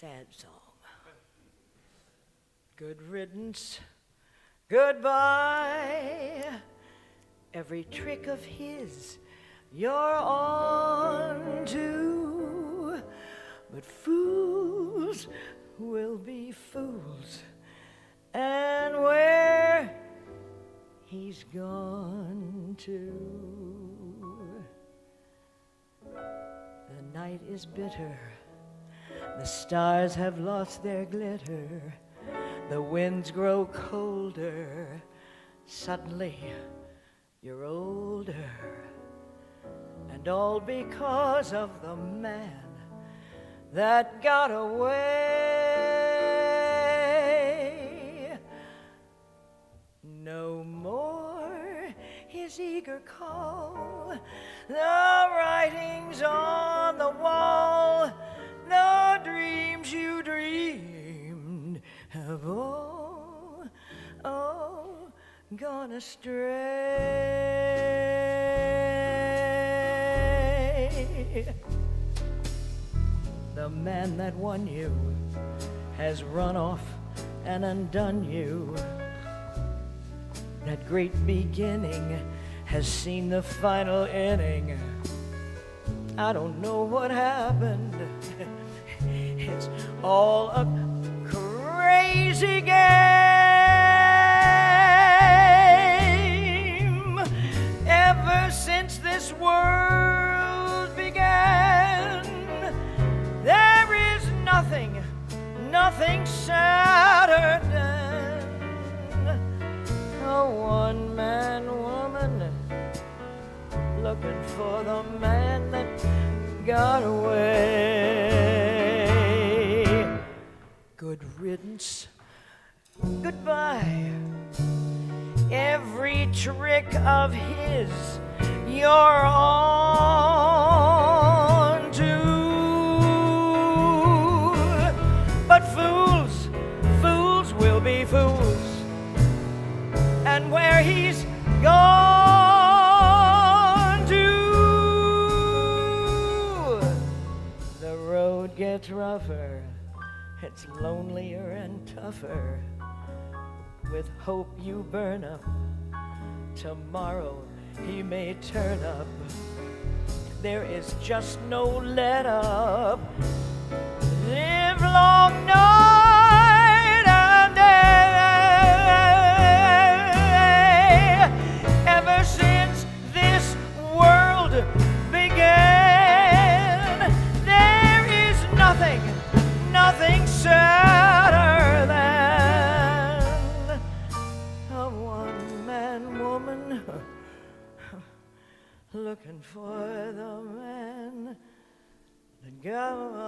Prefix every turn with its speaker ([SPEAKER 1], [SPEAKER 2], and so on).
[SPEAKER 1] sad song. Good riddance, goodbye. Every trick of his you're on to, but fools will be fools, and where he's gone to. The night is bitter, the stars have lost their glitter, the winds grow colder, suddenly you're older, and all because of the man that got away. No more his eager call, the writings on the wall, the dreams you dreamed have all gone astray. The man that won you has run off and undone you. That great beginning has seen the final inning. I don't know what happened. It's all a crazy game. Ever since this world began, there is nothing sadder than a one-man woman looking for the man that got away. Good riddance, goodbye. Every trick of his you're on to, but fools will be fools, and where he's gone to, the road gets rougher, it's lonelier and tougher. With hope you burn up, tomorrow he may turn up. There is just no let up. Live long night and day. Ever since this world began, there is nothing sadder than a one-man woman looking for the man that got